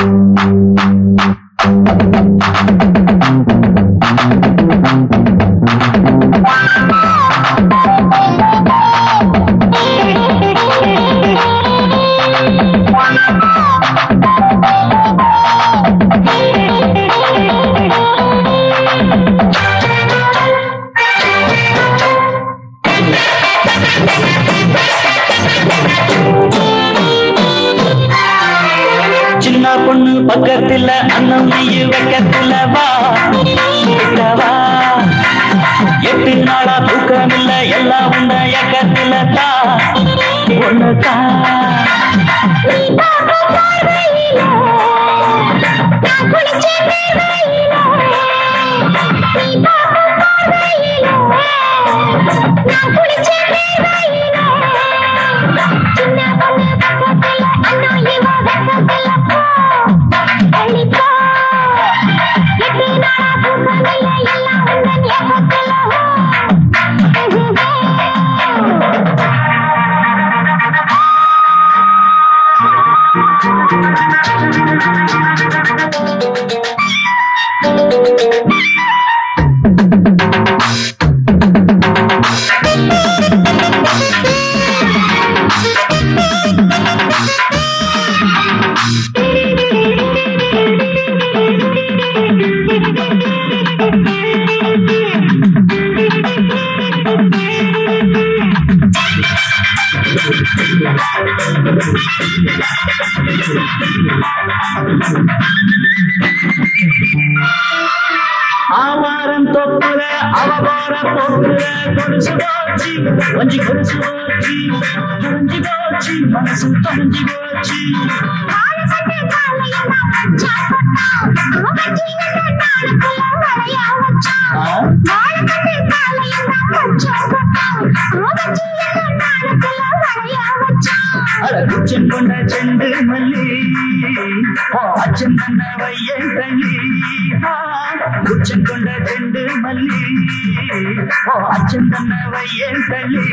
சின்ன பொண்ணு பக்கத்துல அண்ணன் நெய்யு வைக்கத்துல வா வா 8 நாளா தூக்கமில்ல எல்லாம் உண்ட இயக்கத்துல தா ஒண்ணு தா ஆவாரம் தொப்புல அவவார போக்குல கொலுசு போச்சு வஞ்சி கொலுசு போச்சு தொலைஞ்சி போச்சு மனசு தொலைஞ்சி போச்சு அச்சன் கொண்ட செண்டு மல்லி அச்சன் தன்ன வையன் தள்ளி குச்சன் கொண்ட செண்டு மல்லி அச்சன் தன்ன வையன் தள்ளி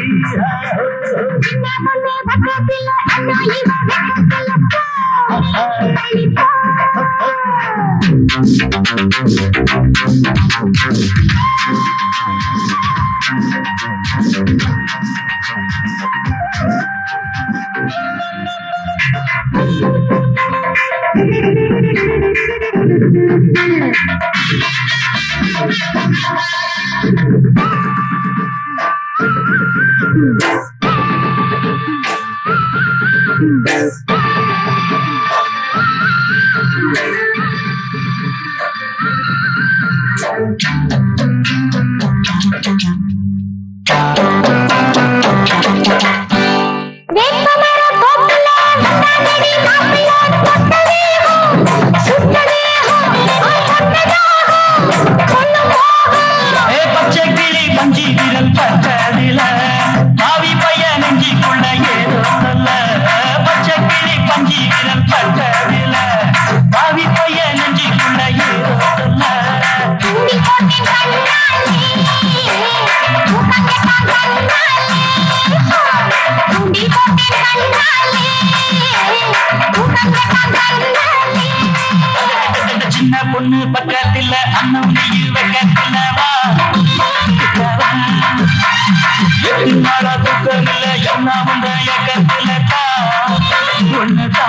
சின்ன பொண்ணு பக்கத்துல அண்ணன் நெய்யு வைக்கத்துல வா 8 நாளா தூக்கமில்ல எல்லாம் உண்ட இயக்கத்துல தா ஒண்ணு தா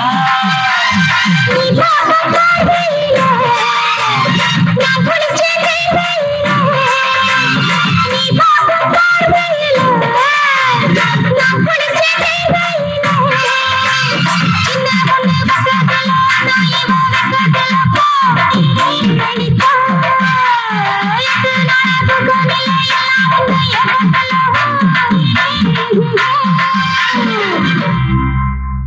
Thank you.